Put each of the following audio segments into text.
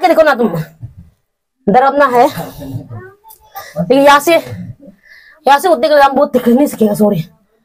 के देखो ना तुम, डरावना है। लेकिन यहाँ से उतने के लिए हम बहुत दिख नहीं सकेगा। Sorry.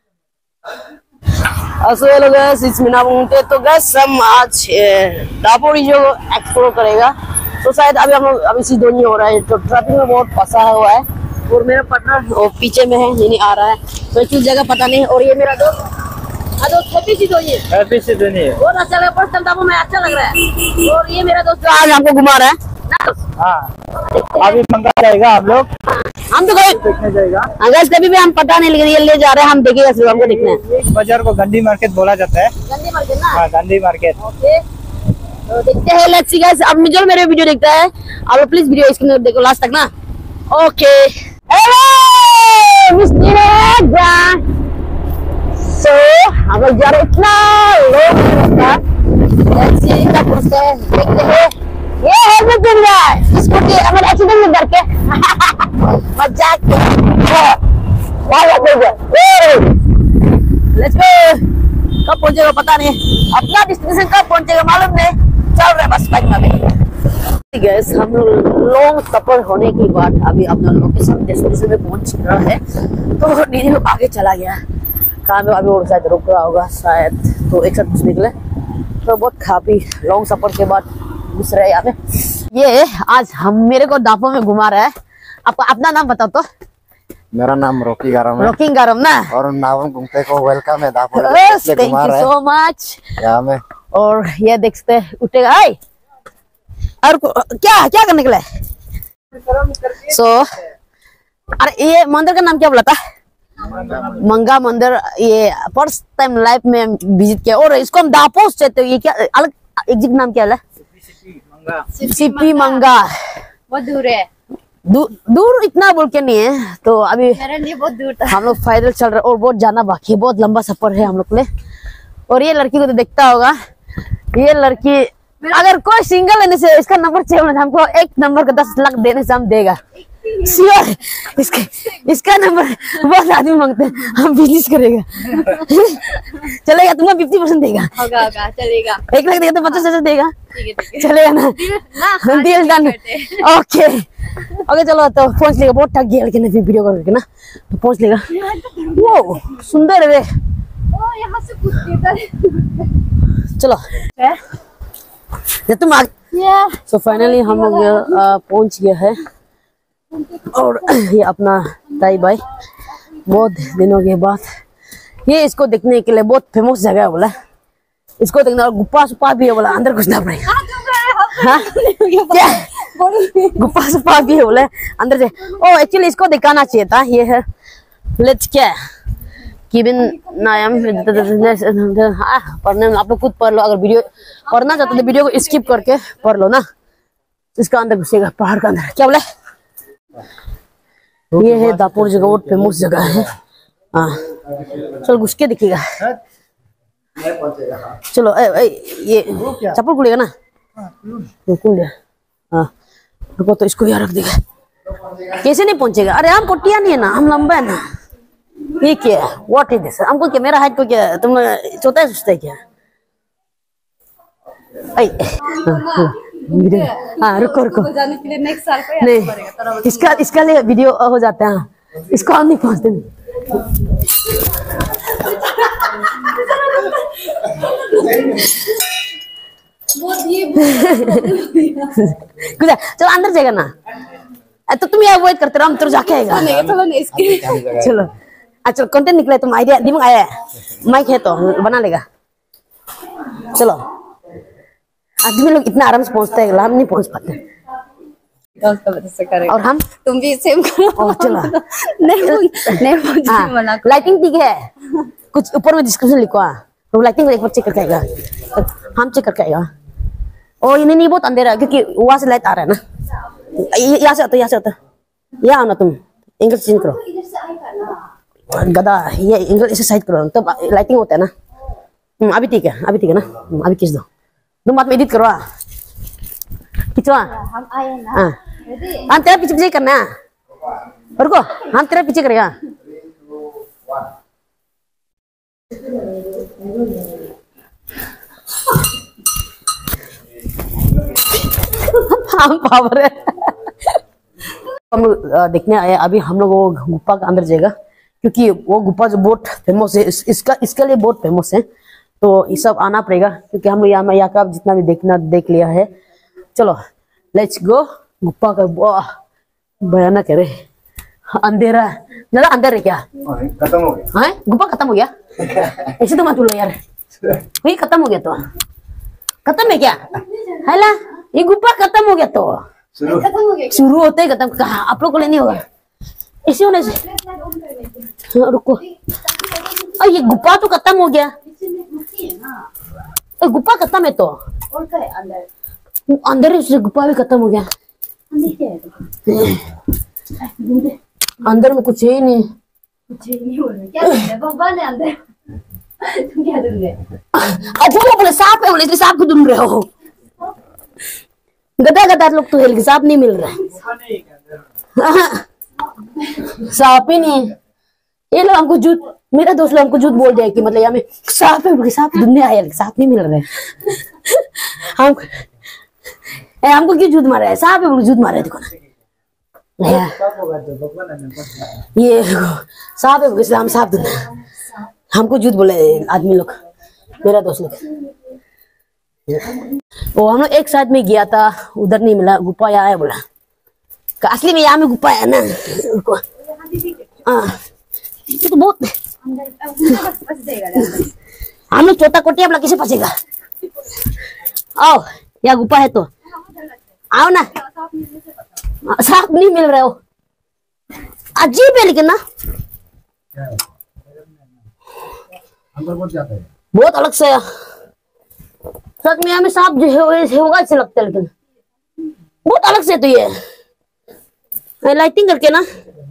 Hello guys, it's Meena Munte. तो गाइस हम आज दापोरिजो एक्सप्लोर करेगा। तो शायद अभी हम लोग अभी सीधोनी हो रहा है, तो ट्रैफिक में बहुत फंसा हुआ है। और मेरा पार्टनर पीछे में है, ये नहीं आ रहा है, तो एक जगह पता नहीं। और ये मेरा दोस्त हैप्पी सीधोनी बहुत अच्छा लगा। फर्स्ट टाइम दापो में अच्छा लग रहा है। और ये मेरा दोस्त आज हमको घुमा रहा है। अभी मंगा जाएगा हम लोग, हम तो गए देखने जाएगा। अगर कभी भी हम पता नहीं, लेकिन ये ले जा रहे हैं, हम देखेगा सिर्फ, हमको देखना है। इस बाजार को गंदी मार्केट बोला जाता है। गंदी मार्केट ना? हाँ, गंदी मार्केट। ओके, तो देखते हैं। Let's see guys. अब जो मेरे वीडियो देखता है, आप प्लीज वीडियो स्क्रीन देखो लास्ट तक ना। ओके। सो हम लोग जा रहे इतना लोग था। लेट्स सी क्या करते हैं, देखते हैं। ये हेलमेट गिर गया है स्कूटी, अगर एक्सीडेंट में डर के मजाक लेट्स गो। कब पहुंचेगा पता नहीं, अपना डेस्टिनेशन कब पहुंचेगा मालूम नहीं। चल रहे बस बाइक में। गैस हम लोग लॉन्ग सफर होने के बाद अभी अपना लोकेशन डेस्टिनेशन में पहुंच रहा है। तो दीदी लोग आगे चला गया, कहाँ में अभी और शायद रुक रहा होगा शायद, तो एक साथ कुछ निकले। तो बहुत काफी लॉन्ग सफर के बाद घुस रहे यहाँ पे। ये आज हम मेरे को दापो में घुमा रहा है। आपका अपना नाम बताओ तो। मेरा नाम रॉकी गारम है। रॉकिंग गारम ना? और नावम घूमते को वेलकम है दापो। Thank you so much. यहाँ में और ये देखते उठेगा। आई और क्या क्या करने के लिए? अरे ये मंदिर का नाम क्या बोला था? मंगा मंदिर। ये फर्स्ट टाइम लाइफ में विजिट किया। और इसको हम दापो से, तो ये क्या अलग एग्जिट नाम क्या है? सीपी मंगा। बहुत दूर है। दूर इतना बोल के नहीं है। तो अभी मेरे लिए बहुत दूर था। हम लोग पैदल चल रहे और बहुत जाना बाकी है, बहुत लंबा सफर है हम लोग के लिए। और ये लड़की को तो देखता होगा, ये लड़की अगर कोई सिंगल लेने से इसका नंबर चाहिए, हमको एक नंबर का 10 लाख देने से हम देगा श्योर। इसका नंबर बहुत आदमी मांगते हैं, हम बिजनेस करेगा। चलेगा? तुमको 50% देगा? होगा चलेगा। 1 लाख देगा तो 50,000 देगा? ठीक है। चलेगा ना? Deal done. ओके ओके चलो। तो पहुंच लेगा, बहुत थक गया लेकिन वीडियो करके ना, तो पहुंच लेगा। वो सुंदर है। यहाँ से कुछ चलो तुम सो फाइनली हम लोग पहुंच गया है। और ये अपना ताई भाई बहुत दिनों के बाद, ये इसको देखने के लिए बहुत फेमस जगह है बोला। इसको देखना, और गुप्पा सुप्पा भी है बोला, अंदर घुसना पड़ेगा। हाँ क्या गुप्पा सुप्पा भी है बोला अंदर से। ओ एक्चुअली इसको दिखाना चाहिए था। ये है लेट्स क्या किबिन नायम पढ़ने में आप लोग खुद पढ़ लो। अगर वीडियो पढ़ना चाहते तो वीडियो को स्किप करके पढ़ लो ना। इसका अंदर घुसेगा पहाड़ का अंदर। क्या बोला? ये है दापोर जगह, बहुत फेमस जगह है। हाँ चलो घुस के दिखेगा। चलो ये चप्पल खुलेगा ना? खुल गया। हाँ रुको, तो इसको यहाँ रख देगा। कैसे नहीं पहुंचेगा? अरे हम कोटिया नहीं है ना, हम लंबा है ना। ये क्या है? What is this? हमको क्या, मेरा हाइट को क्या तुम छोटा है सोचते क्या? हाँ रुको जाने के लिए नेक्स्ट साल को नहीं, इसका लिए वीडियो हो जाता है। इसको हम नहीं पहुंचते। चलो अंदर जाएगा ना, तो तुम यहाँ वेट करते रहो, हम तो जाके आएगा। चलो अच्छा कंटेंट निकला, तुम आइडिया दिमाग आया है, माइक है तो बना लेगा। चलो आदमी लोग इतना आराम से पहुंचते हैं, हम नहीं पहुंच पाते। और हम तुम भी सेम करो। चलो नहीं लाइटिंग ठीक है, कुछ ऊपर में डिस्क्रिप्शन लिखो। तो लाइटिंग एक बार चेक करके आएगा, हम चेक करके आएगा। और ये नहीं बहुत अंधेरा है क्योंकि वहां से लाइट आ रहा है ना। यहाँ से आता, यहाँ से आता, यहाँ आओ ना तुम, एंगल चेंज करो गधा, ये एंगल इसे साइड करो तो लाइटिंग होता है ना। अभी ठीक है, अभी ठीक है ना, अभी खींच दो, तुम बाद में एडिट करो, खींचवा। हम आए ना। हाँ हम तेरा पीछे पीछे करना है, रुको हम तेरा पीछे करेगा। हम पावर है। हम लोग देखने आए, अभी हम लोग वो गुफा के अंदर जाएगा क्योंकि वो गुफा जो बहुत फेमस है, इसके लिए बहुत फेमस है, तो ये सब आना पड़ेगा क्योंकि हम यहाँ का जितना भी देख लिया है। चलो लेट्स गो। गुफा का भयानक है रे, अंधेरा ज्यादा अंदर है क्या? खत्म हो गया। हाँ गुफा खत्म हो गया? ऐसे तो मत बोलो यार, वही खत्म हो गया तो खत्म है क्या? है ना, ये गुफा खत्म हो गया तो खत्म हो गया। शुरू होते ही खत्म। कहा आप लोग को लेने होगा ऐसे होने से। हाँ, रुको, ये गुफा तो खत्म हो गया, गुफा खत्म है तो और क्या है अंदर? अंदर से गुफा भी खत्म हो गया। अंदर क्या है? अंदर में कुछ है ही नहीं। कुछ नहीं हो रहा। क्या है भगवान है अंदर? तुम क्या ढूंढ रहे हो? अच्छा वो बोले सांप है, बोले इसलिए सांप को ढूंढ रहे हो। गधा लोग तो है, सांप नहीं मिल रहा है। सांप ही नहीं। ये लोग हमको झूठ, मेरा दोस्त लोग हमको झूठ बोल दिया कि मतलब यहाँ में सांप है, सांप ढूंढने आए, सांप नहीं मिल रहा है। हमको क्यों झूठ मारा है? सांप है झूठ मारा है, देखो ना ये सांप है, हम सांप ढूंढना, हमको झूठ बोले आदमी लोग, मेरा दोस्त लोग। वो हम लोग एक साइड में गया था, उधर नहीं मिला, गुफा यहाँ है बोला। असली में यहाँ में गुफा है ना। हाँ ये तो बहुत हम लोग छोटा कोटिया वाला कैसे फंसेगा? आओ यहाँ गुफा है तो आओ ना। सांप नहीं मिल रहे हो, अजीब है लेकिन ना, बहुत अलग से। सच में हमें सांप जो है होगा ऐसे लगता है, लेकिन बहुत अलग से। तो ये लाइटिंग करके ना,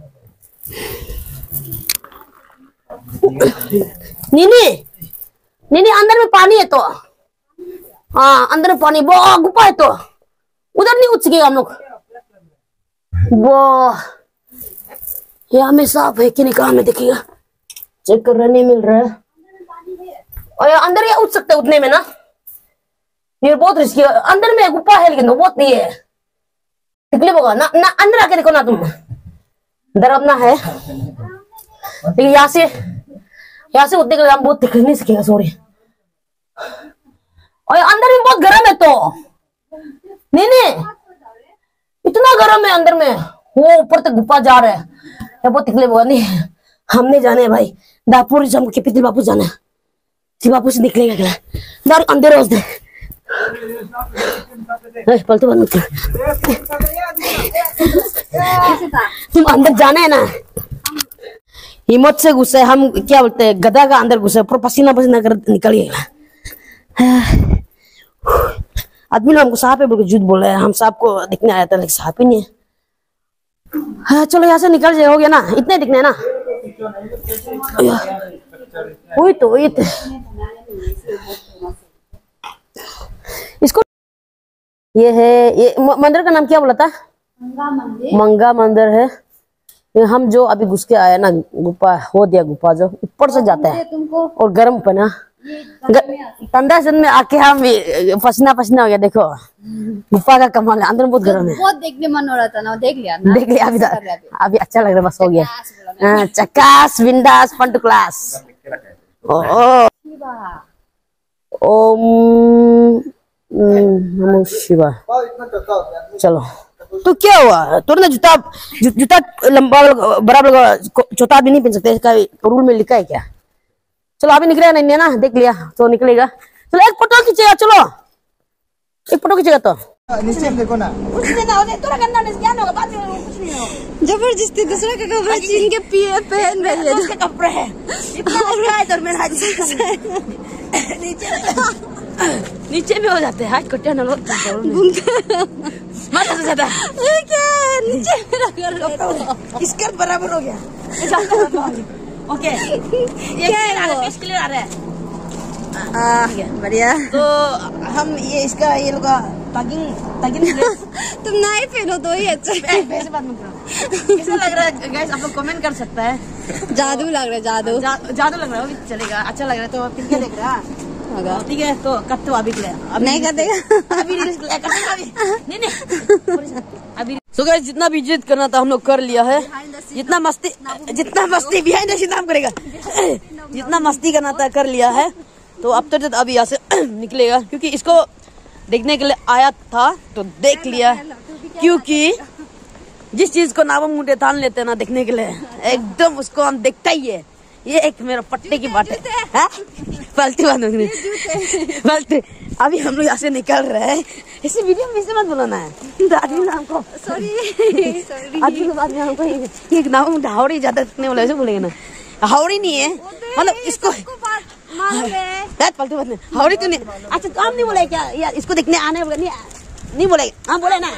नीनी अंदर में पानी है तो, हाँ अंदर में पानी, वो गुफा है तो उधर नहीं उठ सके हम लोग। वो यहाँ में सांप है कि नहीं, कहाँ में देखिएगा, चेक कर रहा, नहीं मिल रहा है। और अंदर या उठ सकते उठने में ना, ये बहुत रिस्की है। अंदर में गुफा है लेकिन बहुत नहीं है, तकलीफ होगा ना, अंदर आके देखो ना, तुम डरना है। लेकिन यहाँ से उठने के लिए हम बहुत दिख नहीं सकेगा, सॉरी। और अंदर में बहुत गर्म है तो, नहीं इतना गर्म है अंदर में, वो ऊपर तक गुफा जा रहा है, बहुत तकलीफ होगा। नहीं हमने जाने है भाई, दापुर से हमको पितिल बापू जाना है, बापू से निकलेगा क्या दार अंधेरा हो जाए। पलटू बंद कर, तुम अंदर जाना है ना, हिम्मत से घुसे। हम क्या बोलते हैं, गधा का अंदर घुसे, पूरा पसीना कर निकलिएगा। आदमी लोग हमको सांप है बोल के झूठ बोल रहे हैं, हम सांप को दिखने आया था लेकिन सांप ही नहीं है। हाँ चलो यहाँ से निकल जाए, हो गया ना, इतने दिखने ना। वही तो इसको ये है, ये मंदिर का नाम क्या बोला था? मंगा मंदिर है। ये हम जो अभी घुस के आया ना, गुफा हो दिया, गुफा जो ऊपर से जाता है और गर्म पना, ठंडा दिन में आके हम पसीना हो गया। देखो गुफा का कमाल है, अंदर बहुत गर्म है। बहुत देखने मन हो रहा था ना, देख लिया ना, देख लिया अभी अच्छा लग रहा है, बस हो गया। चकास बिंदास फन टू क्लास। ओम नमः शिवाय। चलो तो क्या हुआ, तुरंत जूता लंबा बराबर छोटा भी नहीं पहन सकते, इसका रूल में लिखा है क्या? चलो अभी निकलेगा नहीं ना, देख लिया तो निकलेगा। चलो एक फोटो खींचेगा, चलो एक फोटो खींचेगा तो नीचे देखो ना, जबरदस्ती दूसरे के कपड़े छीन के पिए पहन रही है, उसके कपड़े है नीचे में हो जाते हैं, हाथ कटिया ना मत ज्यादा नीचे स्कर्ट बराबर हो गया। ओके ये क्लियर आ रहा है, बढ़िया। तो हम ये इसका ये लोग तागिंग तुम नहीं पहनो तो ही अच्छा। वैसे बात मत करो, कैसा लग रहा है गाइस, आप लोग कमेंट कर सकता है। जादू लग रहा है, जादू जादू लग रहा है, चलेगा, अच्छा लग रहा है तो फिर क्या देख रहा है, ठीक है तो कट तो अभी के लिए, नहीं कर देगा अभी नहीं तो गाइस जितना भी जिद करना था हम लोग कर लिया है। जितना मस्ती बिहाइंड द सीन नाम करेगा, जितना मस्ती करना था कर लिया है। तो अब तो अभी यहाँ से निकलेगा, क्योंकि इसको देखने के लिए आया था तो देख लिया, क्योंकि जिस चीज को नाम मुंडे ठान लेते हैं ना देखने के लिए, एकदम उसको हम देखता ही है। ये एक मेरा पट्टे की बात है, फालतू बात फालतू। अभी हम लोग यहाँ से निकल रहे हैं। इसी वीडियो में इसे मत बुलाना है आदमी नाम को, सॉरी आदमी को, बाद में हमको ये नाम हावड़ी ज्यादा देखने वाला ऐसे बोलेंगे ना, हावड़ी नहीं है मतलब इसको फालतू बात नहीं, हावड़ी तो नहीं। अच्छा तो हम नहीं बोले क्या यार, इसको देखने आने नहीं बोले, हाँ बोले ना,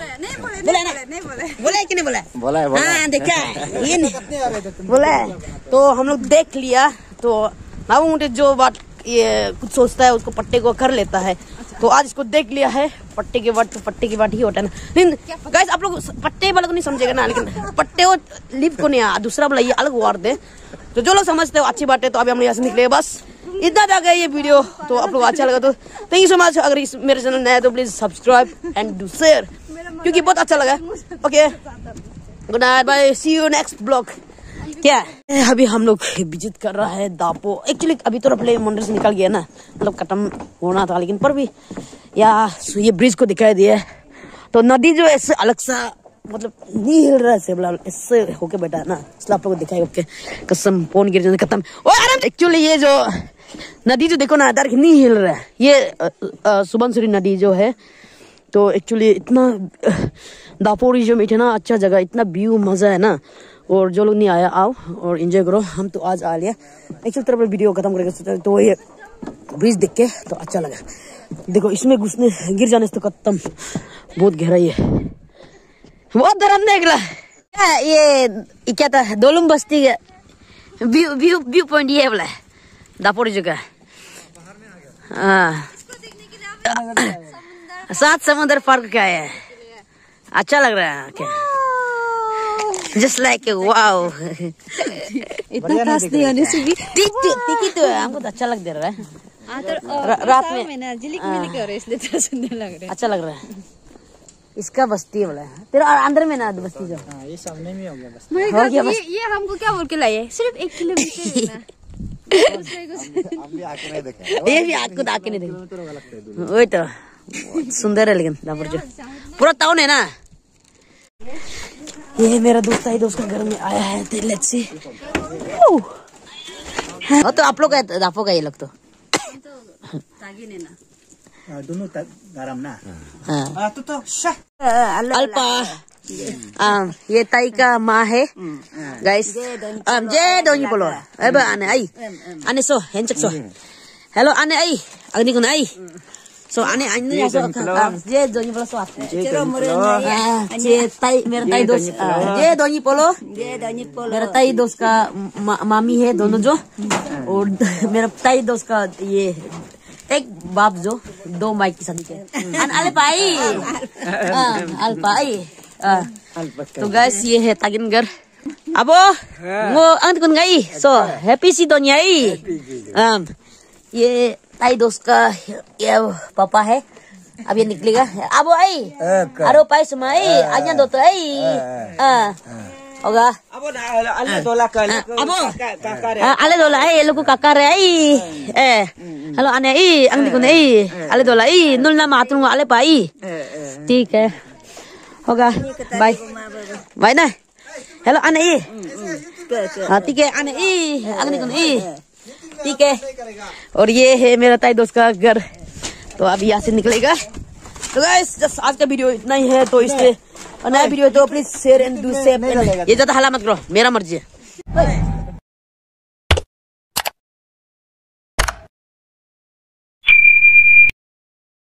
बोले कि नहीं बोले, बोला है हाँ देखा है ये नहीं बोला। तो हम लोग देख लिया। तो नाबू मुंडे जो बात ये कुछ सोचता है उसको पट्टे को कर लेता है। तो आज इसको देख लिया है, पट्टे के बाद ही होता है ना। लेकिन गाइस आप लोग पट्टे वाले को नहीं समझेगा ना, लेकिन पट्टे वो लिप को नहीं, दूसरा बोला ये अलग वार्ड है। तो जो लोग समझते हो अच्छी बात है। तो अभी हम यहाँ से निकले, बस इतना तक है ये वीडियो। तो आप लोग अच्छा लगा तो थैंक यू सो मच। अगर मेरे चैनल नया है तो please subscribe and do share, क्योंकि बहुत अच्छा लगा। Okay good night, bye, see you next blog. क्या अभी हम लोग विजिट कर रहा है दापो। एक्चुअली अभी तो अपने मंदिर से निकल गया ना, मतलब खत्म होना था, लेकिन पर भी यार ये ब्रिज को दिखाई दिया। तो नदी जो ऐसे अलग सा मतलब नहीं हिल रहा है, ऐसे होके बैठा है ना, इसलिए आप लोग को दिखाई ओके कसम फोन गिर जाने खत्म। एक्चुअली ये जो नदी जो देखो ना डायरेक्ट नहीं हिल रहा है, ये सुबनसिरी नदी जो है। तो एक्चुअली इतना दापोरी जो में ना अच्छा जगह, इतना व्यू मजा है ना। और जो लोग नहीं आया आओ और एंजॉय करो। हम तो आज आ लिया एक्चुअली तरफ वीडियो खत्म करेगा। तो ये ब्रिज देख के तो अच्छा लगा। देखो इसमें घुसने गिर जाने से तो खत्म, बहुत गहराई है, बहुत धरम निकला। ये क्या था दोलुम बस्ती का व्यू पॉइंट ये बोला दापोरी जगह। हाँ सात समुद्र पार क्या है, अच्छा लग रहा है क्या, जस्ट लाइक वाओ। इतना खास नहीं होने से भी टिकी तो हमको तो अच्छा लग दे रहा है। रात में इसलिए तो सुंदर लग रहा है, अच्छा लग रहा है। इसका बस्ती है बोला तेरा अंदर में ना बस्ती जो ये सामने में हो गया बस। ये हमको क्या बोल के लाए, सिर्फ 1 किलोमीटर है ना। ये भी आग को आके नहीं देखे, वही तो सुंदर है। लेकिन दापोर जो पूरा टाउन है ना। ये मेरा दोस्त है, दोस्त का घर में आया है। Let's see. तो आप लोग का दापो का ये लोग तो दोनों गरम ना। हाँ तो अल्पा ये ताई का माँ है गाइस। जे दोनी बोलो अब आने आई आने सो हेंचक सो हेलो आने आई अग्नि गुण आई सो आने आने या सो जे दोनी बोलो सो जे ताई मेरा ताई दोस्त जे दोनी बोलो मेरा ताई दोस्त का मामी है दोनों जो, और मेरा ताई दोस्त का ये एक बाप जो 2 माइक की शादी के अल्पाई अल्पाई। तो गाइस ये है तागिन घर। अब वो अंत कुन गई सो हैप्पी सी दुनिया ये ताई दोस्त का ये पापा है। अब ये निकलेगा। अब आई अरे पाई सुमाई आज्ञा दो तो आई होगा। अब आले दोला ये लोग को काका रे आई हेलो आने आई अंगदी को नहीं आले दोला आई नुल ना मातरूंगा आले पाई। ठीक है होगा बाय बाय ना हेलो आने आई हाँ ठीक है आने आई अंगदी को नहीं ठीक है। और ये है मेरा ताई दोस्त का घर। तो अभी यहाँ से निकलेगा। तो गाइस जस्ट आज का वीडियो इतना ही है। तो इससे नया वीडियो तो please share and do share. ये ज्यादा हल्ला मत करो, मेरा मर्जी है।